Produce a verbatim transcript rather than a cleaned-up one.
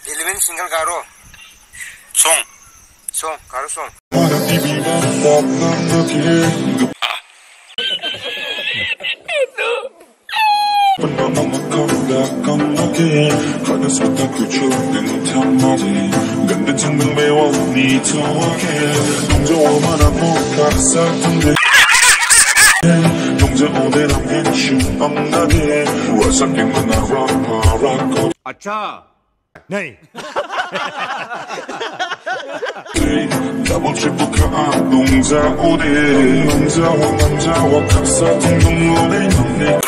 eleven single 가로 송 송 가로 송 Ganda ng 매워 nito 동정어만 안 먹었었던데 동정 오늘 한 추억나게 와사비만 알아 아차 네 Double triple 카 농자 오래 남자와 남자와 갔었던 동물의 남내